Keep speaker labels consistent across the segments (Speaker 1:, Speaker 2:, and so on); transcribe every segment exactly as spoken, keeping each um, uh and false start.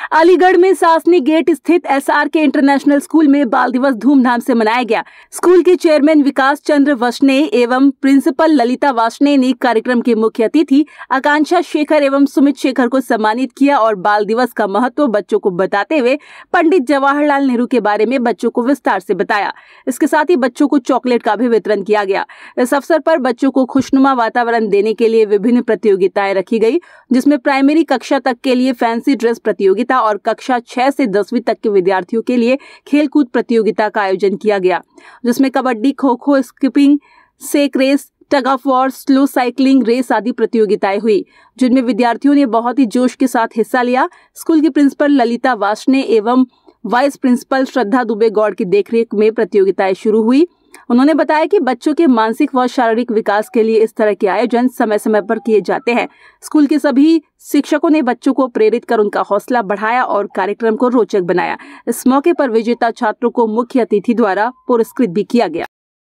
Speaker 1: अलीगढ़ में सासनी गेट स्थित SRK international school में बाल दिवस धूमधाम से मनाया गया। स्कूल के चेयरमैन विकास चंद्र वार्ष्णेय एवं प्रिंसिपल ललिता वार्ष्णेय ने कार्यक्रम के मुख्य अतिथि आकांक्षा शेखर एवं सुमित शेखर को सम्मानित किया और बाल दिवस का महत्व बच्चों को बताते हुए पंडित जवाहरलाल नेहरू के बारे में बच्चों को विस्तार से बताया। इसके साथ ही बच्चों को चॉकलेट का भी वितरण किया गया। इस अवसर पर बच्चों को खुशनुमा वातावरण देने के लिए विभिन्न प्रतियोगिताएं रखी गई, जिसमें प्राइमरी कक्षा तक के लिए फैंसी ड्रेस प्रतियोगिता और कक्षा छह से दसवीं तक के विद्यार्थियों के लिए खेलकूद प्रतियोगिता का आयोजन किया गया, जिसमें kabaddi, kho kho, skipping, sack race, tug of war, slow cycling race आदि प्रतियोगिताएं हुई, जिनमें विद्यार्थियों ने बहुत ही जोश के साथ हिस्सा लिया। स्कूल की प्रिंसिपल ललिता वार्ष्णेय एवं वाइस प्रिंसिपल श्रद्धा दुबे गौड़ की देखरेख में प्रतियोगिताएं शुरू हुई। उन्होंने बताया कि बच्चों के मानसिक व शारीरिक विकास के लिए इस तरह के आयोजन समय समय पर किए जाते हैं। स्कूल के सभी शिक्षकों ने बच्चों को प्रेरित कर उनका हौसला बढ़ाया और कार्यक्रम को रोचक बनाया। इस मौके पर विजेता छात्रों को मुख्य अतिथि द्वारा पुरस्कृत भी किया गया।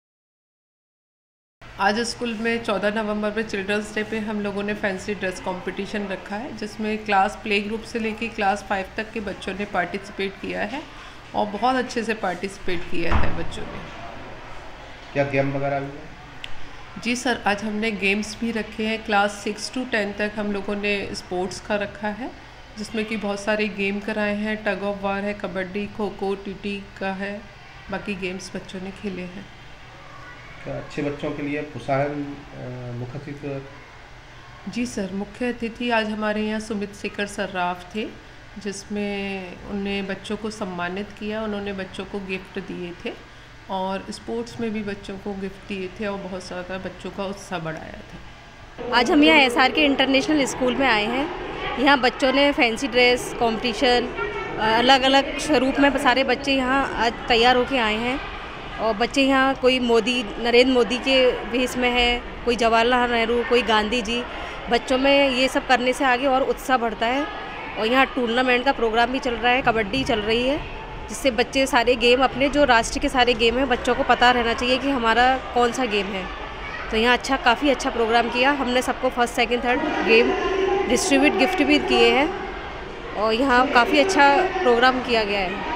Speaker 2: आज स्कूल में चौदह नवंबर पे चिल्ड्रंस डे पे हम लोगों ने फैंसी ड्रेस कंपटीशन रखा है, जिसमें क्लास प्ले ग्रुप से लेके क्लास फाइव तक के बच्चों ने पार्टिसिपेट किया है और बहुत अच्छे से पार्टिसिपेट किया है बच्चों ने।
Speaker 3: क्या गेम वगैरह भी है?
Speaker 2: जी सर, आज हमने गेम्स भी रखे हैं। क्लास सिक्स टू टेन तक हम लोगों ने स्पोर्ट्स का रखा है, जिसमें कि बहुत सारे गेम कराए हैं। टग ऑफ वार है, कबड्डी, खो खो, टीटी का है, बाकी गेम्स बच्चों ने खेले हैं।
Speaker 3: क्या अच्छे बच्चों के लिए प्रोत्साहन मुख्य अतिथि?
Speaker 2: जी सर, मुख्य अतिथि आज हमारे यहाँ सुमित शेखर सर्राफ थे, जिसमें उन्होंने बच्चों को सम्मानित किया। उन्होंने बच्चों को गिफ्ट दिए थे और स्पोर्ट्स में भी बच्चों को गिफ्ट दिए थे और बहुत सारा बच्चों का उत्साह बढ़ाया था।
Speaker 4: आज हम यहाँ एसआरके इंटरनेशनल स्कूल में आए हैं। यहाँ बच्चों ने फैंसी ड्रेस कंपटीशन अलग अलग स्वरूप में सारे बच्चे यहाँ आज तैयार होके आए हैं और बच्चे यहाँ कोई मोदी नरेंद्र मोदी के भेष में है, कोई जवाहरलाल नेहरू, कोई गांधी जी। बच्चों में ये सब करने से आगे और उत्साह बढ़ता है। और यहाँ टूर्नामेंट का प्रोग्राम भी चल रहा है, कबड्डी चल रही है, जिससे बच्चे सारे गेम अपने जो राष्ट्र के सारे गेम हैं बच्चों को पता रहना चाहिए कि हमारा कौन सा गेम है। तो यहाँ अच्छा काफ़ी अच्छा प्रोग्राम किया हमने। सबको first second third game distribute gift भी किए हैं और यहाँ काफ़ी अच्छा प्रोग्राम किया गया है।